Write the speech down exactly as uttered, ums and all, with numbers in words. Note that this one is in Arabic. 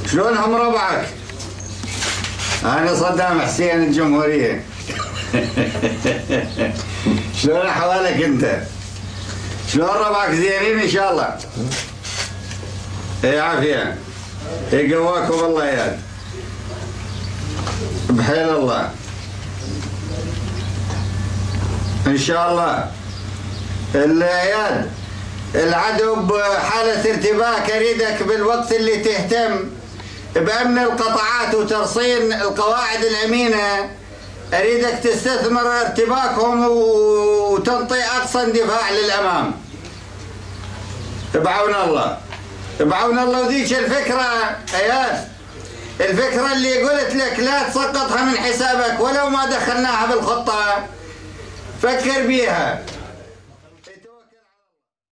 شلونهم ربعك؟ أنا صدام حسين الجمهورية. شلون أحوالك أنت؟ شلون ربعك زينين إن شاء الله؟ إيه عافية. إيه قواكم الله ياد. بحيل الله. إن شاء الله. العياد العدو بحالة ارتباك، أريدك بالوقت اللي تهتم بأمن القطاعات وترصين القواعد الأمينة، أريدك تستثمر ارتباكهم وتنطي أقصى اندفاع للأمام. بعون الله بعون الله. وذيك الفكرة أياد، الفكرة اللي قلت لك لا تسقطها من حسابك ولو ما دخلناها بالخطة، فكر بيها.